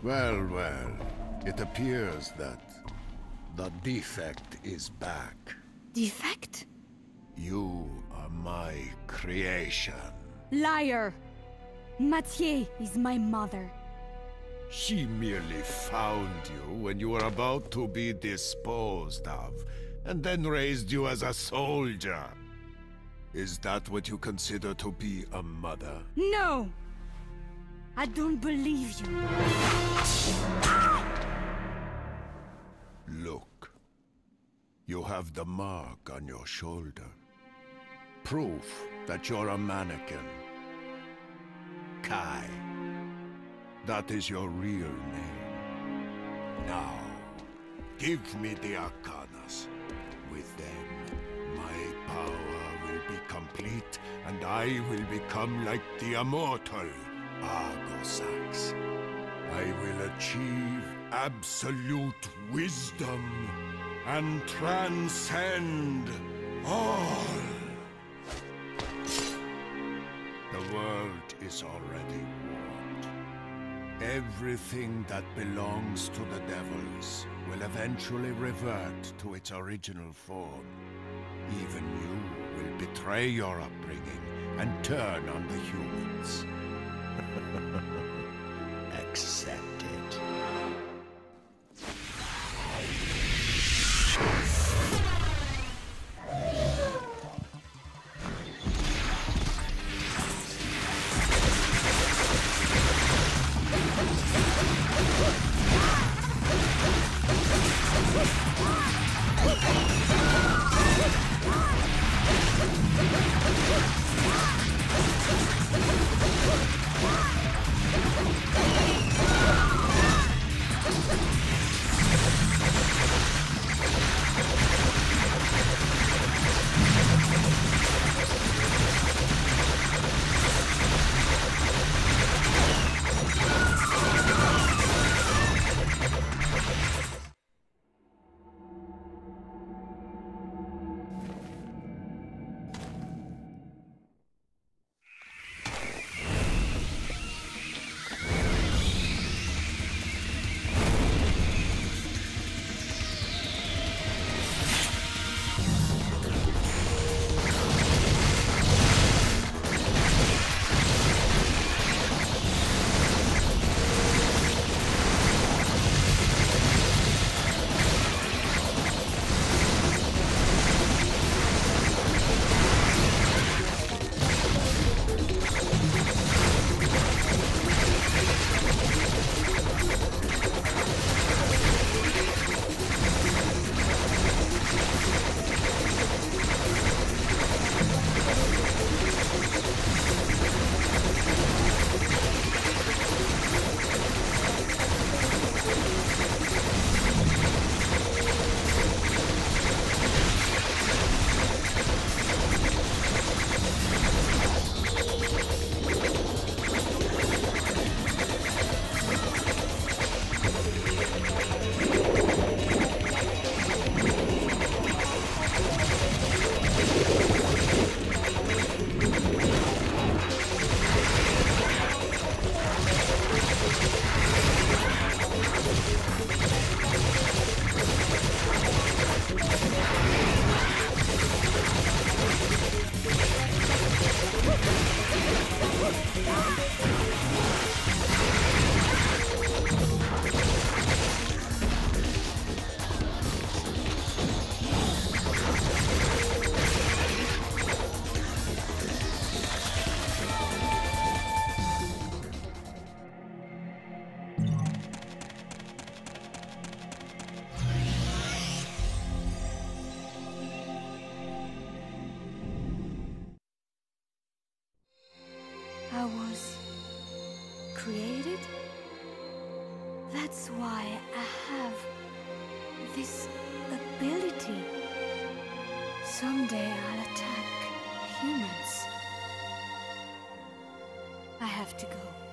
Well, well. It appears that the defect is back. Defect? You are my creation. Liar! Mathieu is my mother. She merely found you when you were about to be disposed of, and then raised you as a soldier. Is that what you consider to be a mother? No! I don't believe you. Look. You have the mark on your shoulder. Proof that you're a mannequin. Kai. That is your real name. Now, give me the Arcanas. With them, my power will be complete, and I will become like the immortal Argosax. I will achieve absolute wisdom and transcend all. The world is already warped. Everything that belongs to the devils will eventually revert to its original form. Even you will betray your upbringing and turn on the humans. Accept it. I was created? That's why I have this ability. Someday I'll attack humans. I have to go.